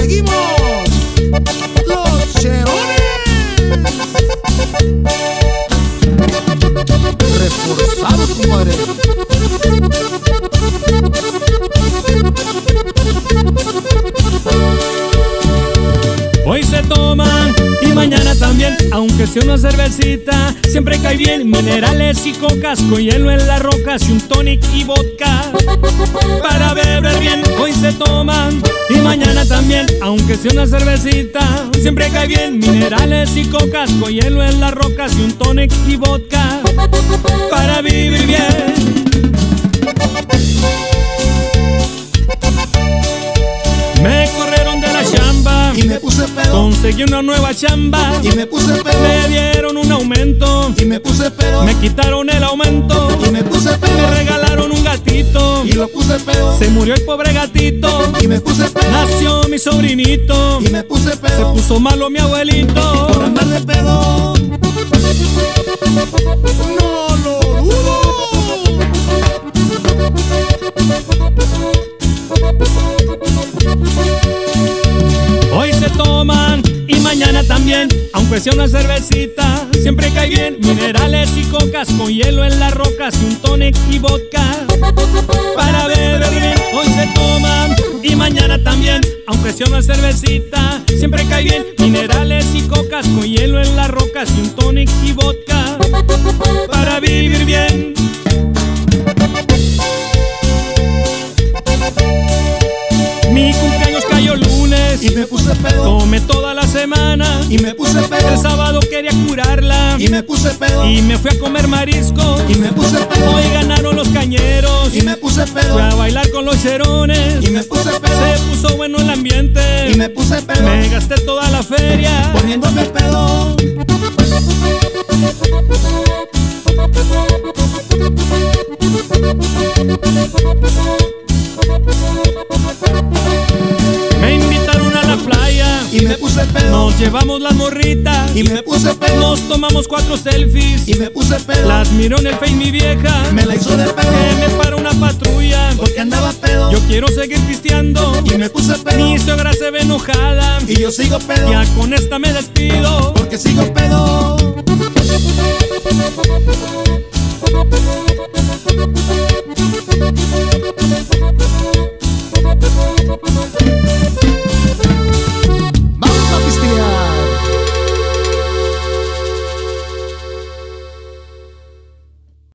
seguimos, los Cherones. Reforzados, compadre. Hoy se toman y mañana también, aunque sea una cervecita, siempre cae bien. Minerales y cocas con hielo en las rocas y un tonic y vodka para beber bien. Hoy se toman y mañana también, aunque sea una cervecita, siempre cae bien. Minerales y cocas con hielo en las rocas y un tonic y vodka para vivir bien. Me corrieron de la chamba Y me puse pedo. conseguí una nueva chamba Y me puse pedo. me dieron un aumento Y me puse pedo. me quitaron el aumento Y me puse me pedo. regalaron un gatito Y lo puse pedo. se murió el pobre gatito Y me puse pedo. nació mi sobrinito Y me puse se pedo. puso malo mi abuelito Por andar de pedo. No lo dudo. Hoy se toman y mañana también, aunque sea una cervecita, siempre cae bien. Minerales y cocas con hielo en las rocas y un tonic y vodka para beber bien. Hoy se toman y mañana también, aunque sea una cervecita, siempre cae bien. Minerales y cocas con hielo en las rocas y un tonic y vodka para vivir bien. Mi cumpleaños cayó lunes Y me puse pedo. tomé toda la semana. Y me puse El pedo. sábado quería curarla Y me puse pedo. y me fui a comer marisco. Y me puse pedo. Hoy ganaron los cañeros. Y me puse Fui pedo. a bailar con los cherones. Y me puse pedo. Se puso bueno el ambiente. Y me puse pedo. Me gasté toda la feria. Poniéndome pedo. Me invitaron a la playa. Y me puse pedo. Nos llevamos las morritas. Y me puse pedo. Nos tomamos 4 selfies. Y me puse pedo. Las miró en el Face mi vieja. Me la hizo de Que pedo. me para una patrulla. Porque andaba pedo. Yo quiero seguir pisteando. Y me puse pedo. Mi suegra se ve enojada. Y yo sigo pedo. Ya con esta me despido. Porque sigo pedo.